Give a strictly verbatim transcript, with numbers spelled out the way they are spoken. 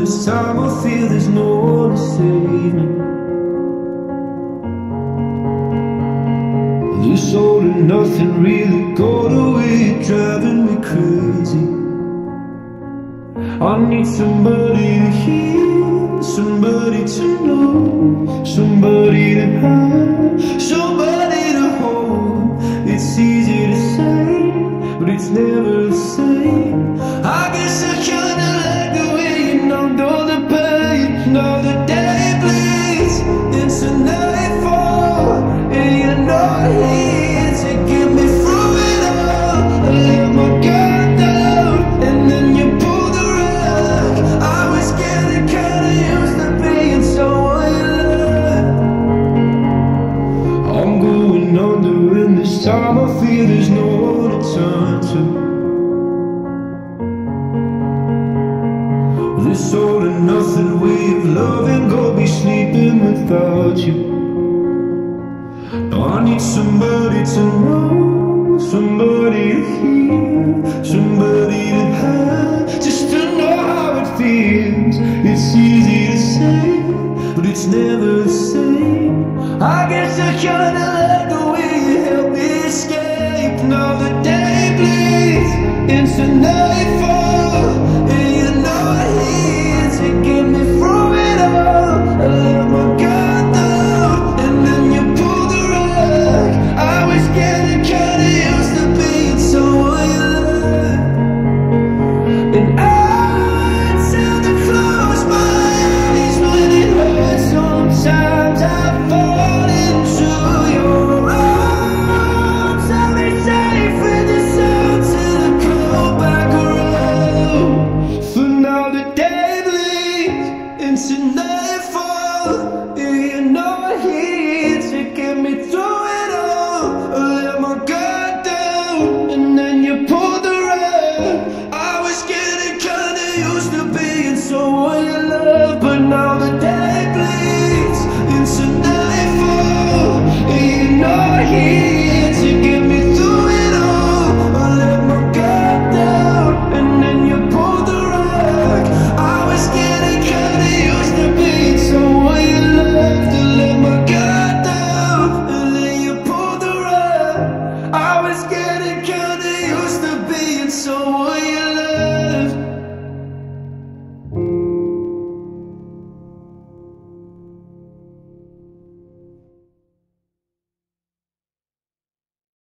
this time I feel there's no one to save me. This all and nothing really got away, driving me crazy. I need somebody to hear, somebody to know, somebody to have, somebody to hold. It's easy to say, but it's never the same. I guess I kinda like the way you numbed all the pain. Now the day bleeds into nightfall, and you're not here to get me through it all. I let my guard down, and then you pulled the rug. I was getting kinda used to being someone you loved. I'm going under, and this time I feel there's no one to turn to. This all and nothing way of loving got me sleeping without you. Now I need somebody to know, somebody to hear, somebody to have, just to know how it feels. It's easy to say, but it's never the same. I guess I kinda like the way you help me escape. Now the day bleeds into nightfall,